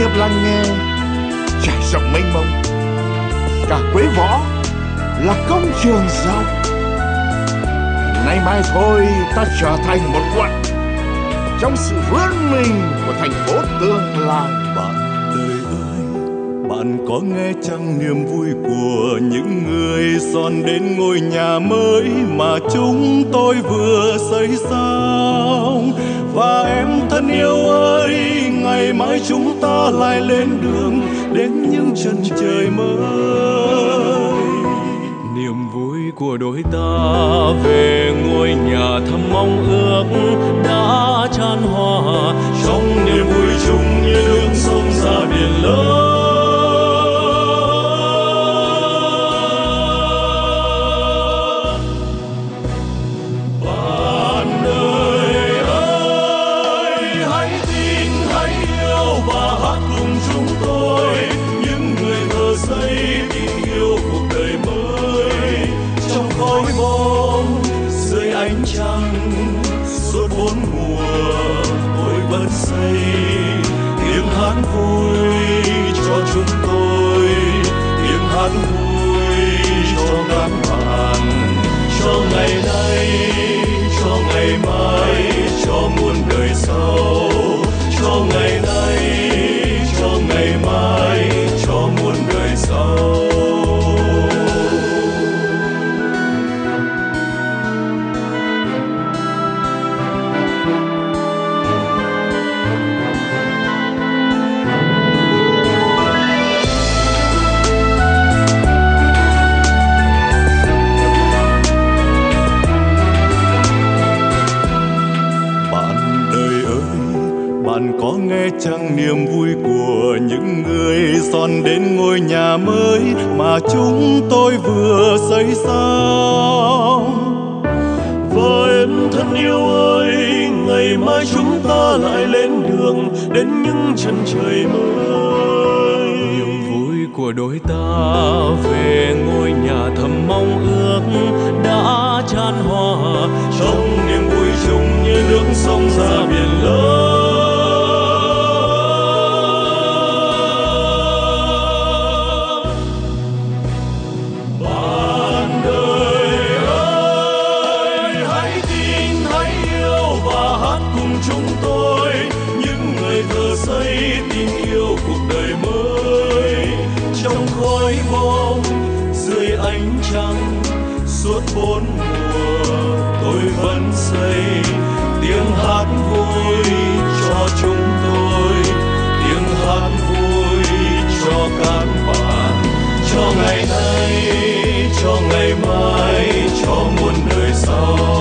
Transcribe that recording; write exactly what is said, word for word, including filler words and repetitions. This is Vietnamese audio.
chợt lắng nghe trải rộng mênh mông. Cả Quế Võ là công trường rộng. Nay mai thôi ta trở thành một quận trong sự vươn mình của thành phố tương lai. Bạn đời ơi, bạn có nghe chăng niềm vui của những người dọn đến ngôi nhà mới mà chúng tôi vừa xây xong? Và em thân yêu ơi, ngày mai chúng ta lại lên đường đến những chân trời mới. Niềm vui của đôi ta về ngôi nhà thắm mong ước đã chan hòa trong niềm vui chung như nước sông ra biển lớn. Bạn đời ơi, hãy tin, hãy yêu và hát cùng chúng tôi, những người thợ xây tình yêu cuộc đời mới. Trong khói bom dưới ánh trăng suốt bốn mùa tôi vẫn xây tiếng hát vui cho chúng tôi, tiếng hát vui cho các bạn, cho ngày nay, cho ngày mai, cho muôn đời sau, cho ngày nay, cho ngày mai, cho muôn đời sau. Bạn có nghe chăng niềm vui của những người dọn đến ngôi nhà mới mà chúng tôi vừa xây xong? Và em thân yêu ơi, ngày mai chúng ta lại lên đường đến những chân trời mới. Niềm vui của đôi ta về ngôi nhà thầm mong ước đã chan hòa trong niềm vui chung như nước sông ra biển lớn. Suốt bốn mùa tôi vẫn xây tiếng hát vui cho chúng tôi, tiếng hát vui cho các bạn, cho ngày nay, cho ngày mai, cho muôn đời sau.